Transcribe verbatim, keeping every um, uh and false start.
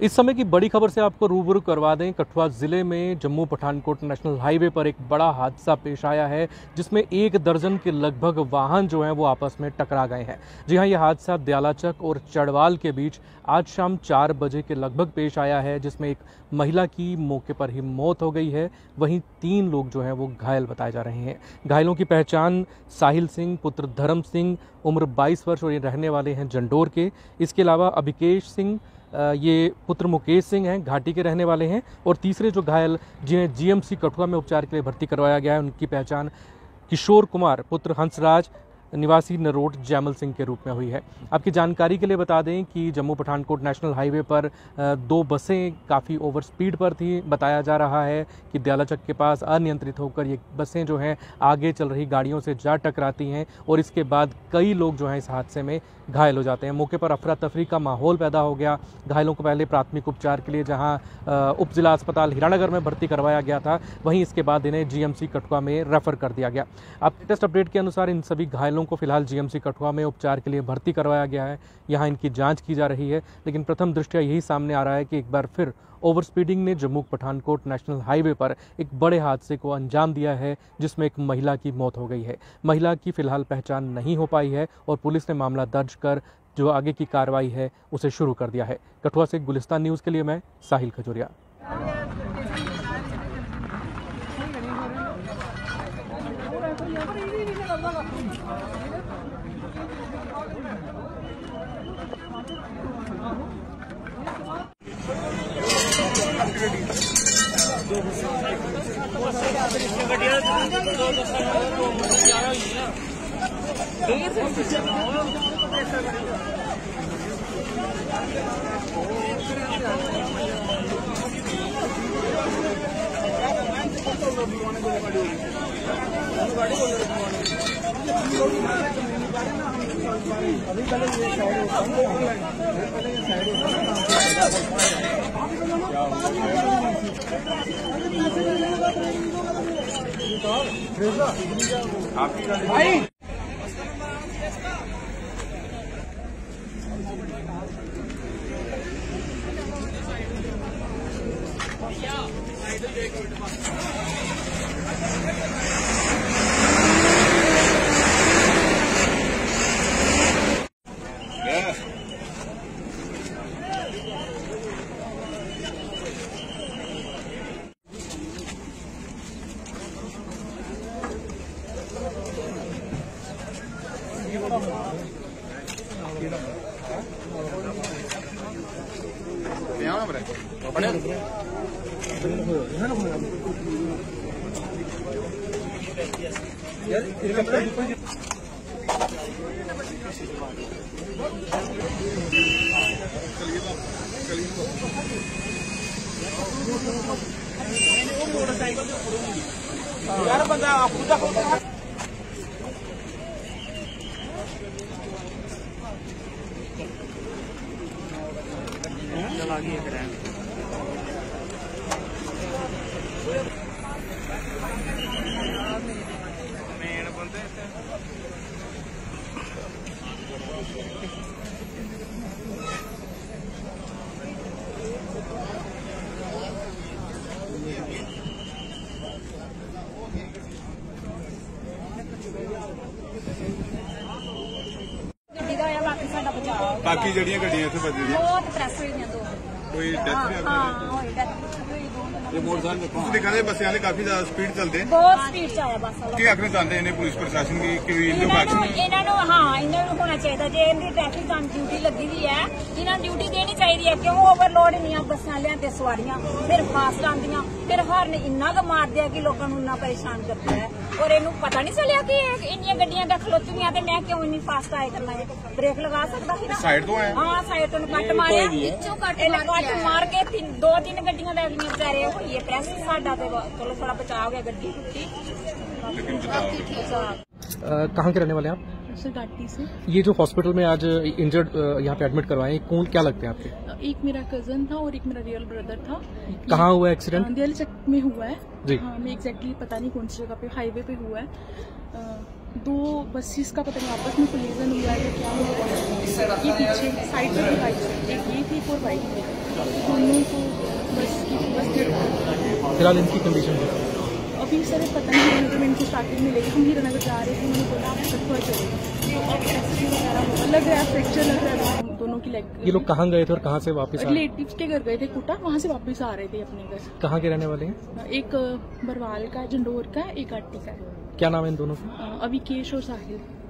इस समय की बड़ी खबर से आपको रूबरू करवा दें। कठुआ जिले में जम्मू पठानकोट नेशनल हाईवे पर एक बड़ा हादसा पेश आया है, जिसमें एक दर्जन के लगभग वाहन जो हैं वो आपस में टकरा गए हैं। जी हां, यह हादसा दयालाचक और चढ़वाल के बीच आज शाम चार बजे के लगभग पेश आया है, जिसमें एक महिला की मौके पर ही मौत हो गई है। वहीं तीन लोग जो हैं वो घायल बताए जा रहे हैं। घायलों की पहचान साहिल सिंह पुत्र धर्म सिंह, उम्र बाईस वर्ष और ये रहने वाले हैं जंडोर के। इसके अलावा अभिकेश सिंह, ये पुत्र मुकेश सिंह हैं, घाटी के रहने वाले हैं। और तीसरे जो घायल जिन्हें जीएमसी कठुआ में उपचार के लिए भर्ती करवाया गया है, उनकी पहचान किशोर कुमार पुत्र हंसराज निवासी नरोट जैमल सिंह के रूप में हुई है। आपकी जानकारी के लिए बता दें कि जम्मू पठानकोट नेशनल हाईवे पर दो बसें काफ़ी ओवर स्पीड पर थी। बताया जा रहा है कि दयालाचक के पास अनियंत्रित होकर ये बसें जो हैं आगे चल रही गाड़ियों से जा टकराती हैं और इसके बाद कई लोग जो हैं इस हादसे में घायल हो जाते हैं। मौके पर अफरा तफरी का माहौल पैदा हो गया। घायलों को पहले प्राथमिक उपचार के लिए जहां उप जिला अस्पताल हीरानगर में भर्ती करवाया गया था, वहीं इसके बाद इन्हें जीएमसी कठुआ में रेफर कर दिया गया। अब लेटेस्ट अपडेट के अनुसार इन सभी घायलों को फिलहाल जीएमसी कठुआ में उपचार के लिए भर्ती करवाया गया है। यहाँ इनकी जांच की जा रही है। लेकिन प्रथम दृष्टया यही सामने आ रहा है कि एक बार फिर ओवर स्पीडिंग ने जम्मू पठानकोट नेशनल हाईवे पर एक बड़े हादसे को अंजाम दिया है, जिसमें एक महिला की मौत हो गई है। महिला की फिलहाल पहचान नहीं हो पाई है और पुलिस ने मामला दर्ज कर जो आगे की कार्रवाई है उसे शुरू कर दिया है। कठुआ से गुलिस्तान न्यूज़ के लिए मैं साहिल खजूरिया। अभी पहले ये साइड होता यार बंदा आपको चला गया मेन बंदे बाकी जड़ियां गड्डियां इत्थे बजी दी बहुत प्रेस होईयां दो कोई डेथ भी हां होई डेथ ये मोटरसाइकिल तुम दिखा दे बस यानी काफी ज्यादा स्पीड चलते बहुत स्पीड चला बस वाला की आखने चाहते हैं पुलिस प्रशासन की कि इनको एक्शन इन्हां नु हां इन्हां नु होना चाहिए जे इनकी ट्रैफिक ऑन ड्यूटी लगी हुई है इन्हां ड्यूटी देनी चाहिए है। क्यों ओवरलोड नहीं बसां लेते सवारियां फिर फास्ट आंदियां फिर हॉर्न इन्ना क मार दिया कि लोगों को इन्ना परेशान करता है और इनू पता नहीं चलिया कि इन्नियां गड्डियां दा खलोतियां ते मैं क्यों इन्नी फास्ट आए करना है। ब्रेक लगा सकता ही ना साइड तो है हां साइड तो कट मारिया पिछों कट कट मार के तीन दो तीन गड्डियां दा अगली बेचारे होई है प्रेस साडा ते चलो थोड़ा बचाव हो गया गड्डी टूटी लेकिन कहाँ के रहने वाले हैं आप? सर घाटी से। ये जो हॉस्पिटल में आज इंजर्ड यहाँ पे एडमिट करवाए, कौन क्या लगते हैं आपके? एक मेरा कजन था और एक मेरा रियल ब्रदर था। कहाँ हुआ एक्सीडेंट? दयालाचक में हुआ है जी। हाँ, मैं एग्जैक्टली पता नहीं कौन सी जगह पे, हाईवे पे हुआ है। दो बसेस का पता नहीं आपस में कोलिजन हुआ है क्या हुआ है। ये पीछे साइड में भी बाइक है, एक ये थी एक और बाइक थी, दोनों को बस बस गिर। फिलहाल इनकी कंडीशन है अभी सर पता नहीं, तो मैं इनको स्टार्टिंग में लेके हम हीरानगर जा रहे थे, उन्होंने बोला आप कठुआ चलो, तो अब एक्सीडेंट वगैरह हुआ, लग रहा है फ्रैक्चर लग रहा है दोनों की लेग। ये लोग कहाँ गए थे और कहाँ से वापस आए? रिलेटिव्स के घर गए थे कुटा, वहाँ से वापस आ रहे थे अपने घर। कहाँ के रहने वाले हैं? एक बरवाल का, जंडोर का, एक आटी का। क्या नाम है इन दोनों का? अविकेश और साहिल।